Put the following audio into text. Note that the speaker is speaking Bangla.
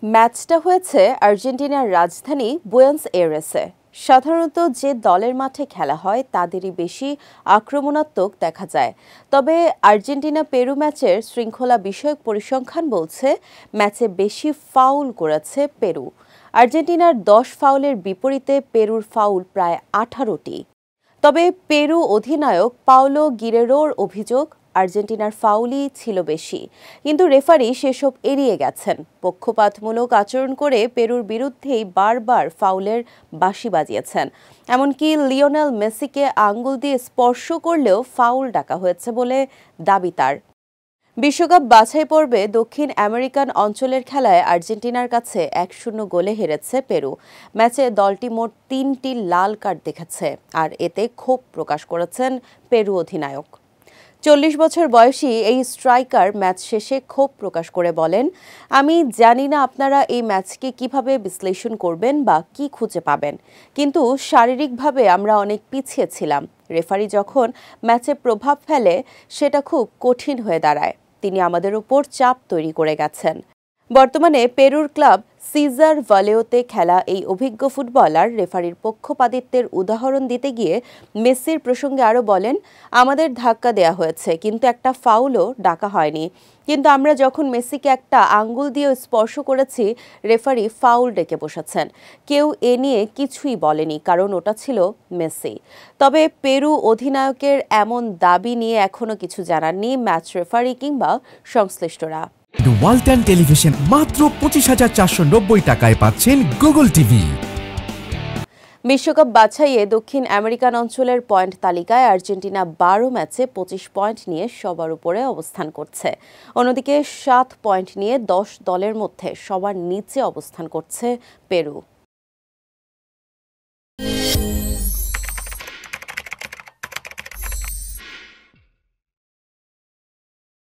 ম্যাচটা হয়েছে আর্জেন্টিনার রাজধানী বুয়েন্স এয়ারেসে। সাধারণত যে দলের মাঠে খেলা হয় তাদেরই বেশি আক্রমণাত্মক দেখা যায়। তবে আর্জেন্টিনা পেরু ম্যাচের শৃঙ্খলা বিষয়ক পরিসংখ্যান বলছে ম্যাচে বেশি ফাউল করেছে পেরু। আর্জেন্টিনার 10 ফাউলের বিপরীতে পেরুর ফাউল প্রায় 18টি। তবে পেরু অধিনায়ক পাওলো গিরেরোর অভিযোগ, আর্জেন্টিনার ফাউলই ছিল বেশি, কিন্তু রেফারি সেসব এড়িয়ে গেছেন। পক্ষপাতমূলক আচরণ করে পেরুর বিরুদ্ধেই বারবার ফাউলের বাঁশি বাজিয়েছেন। এমনকি লিওনেল মেসিকে আঙ্গুল দিয়ে স্পর্শ করলেও ফাউল ডাকা হয়েছে বলে দাবি তার। বিশ্বকাপ বাছাই পর্বে দক্ষিণ আমেরিকান অঞ্চলের খেলায় আর্জেন্টিনার কাছে 1-0 গোলে হেরেছে পেরু। ম্যাচে দলটি মোট 3টি লাল কার্ড দেখেছে, আর এতে ক্ষোভ প্রকাশ করেছেন পেরু অধিনায়ক। 40 বছর বয়সী এই স্ট্রাইকার ম্যাচ শেষে ক্ষোভ প্রকাশ করে বলেন, আমি জানি না আপনারা এই ম্যাচকে কিভাবে বিশ্লেষণ করবেন বা কি খুঁজে পাবেন, কিন্তু শারীরিকভাবে আমরা অনেক পিছিয়ে ছিলাম। রেফারি যখন ম্যাচে প্রভাব ফেলে সেটা খুব কঠিন হয়ে দাঁড়ায়। তিনি আমাদের উপর চাপ তৈরি করে গেছেন। বর্তমানে পেরুর ক্লাব সিজার ভালেওতে খেলা এই অভিজ্ঞ ফুটবলার রেফারির পক্ষপাতিত্বের উদাহরণ দিতে গিয়ে মেসির প্রসঙ্গে আরও বলেন, আমাদের ধাক্কা দেয়া হয়েছে, কিন্তু একটা ফাউলও ডাকা হয়নি। কিন্তু আমরা যখন মেসিকে একটা আঙ্গুল দিয়ে স্পর্শ করেছি, রেফারি ফাউল ডেকে বসেছেন। কেউ এ নিয়ে কিছুই বলেনি, কারণ ওটা ছিল মেসি। তবে পেরু অধিনায়কের এমন দাবি নিয়ে এখনো কিছু জানাননি ম্যাচ রেফারি কিংবা সংশ্লিষ্টরা। ওয়ালটন টেলিভিশন মাত্র 25,490 টাকায় পাচ্ছেন গুগল টিভি। বিশ্বকাপ বাছাইয়ে দক্ষিণ আমেরিকান অঞ্চলের পয়েন্ট তালিকায় আর্জেন্টিনা 12 ম্যাচে 25 পয়েন্ট নিয়ে সবার উপরে অবস্থান করছে। অন্যদিকে 7 পয়েন্ট নিয়ে 10 দলের মধ্যে সবার নিচে অবস্থান করছে পেরু।